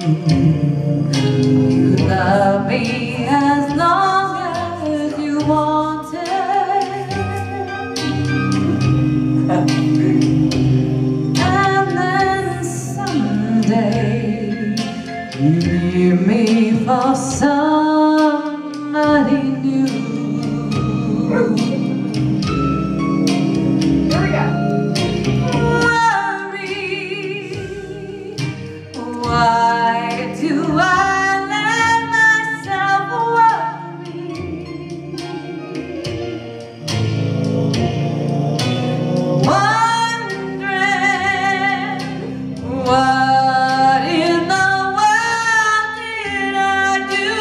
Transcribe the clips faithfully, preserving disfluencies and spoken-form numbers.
You love me as long as you wanted, and then someday you leave me for somebody new. Here we go. Why do I let myself worry? Wondering what in the world did I do?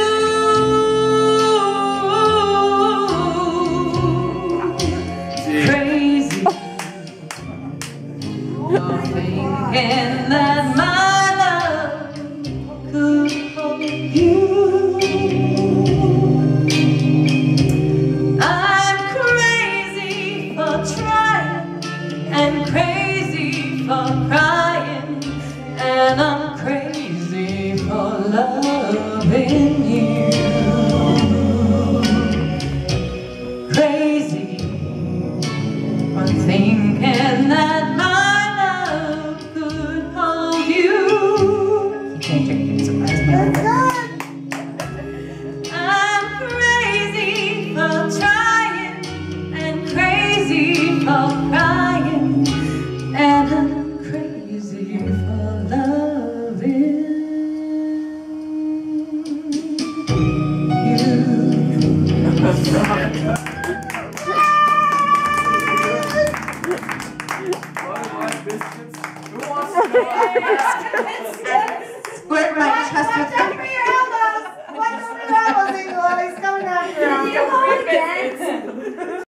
Crazy, you're thinking that my could hold you. I'm crazy for trying and crazy for crying, and I'm crazy for loving you. Crazy for thinking that my love could hold you. I'm crazy for trying and crazy for crying, and I'm crazy for loving you. Biscuits. Who wants to know? Squirt my chest with Watch for your elbows! Watch for your elbows, Eagle! He's coming after you! Biscuits.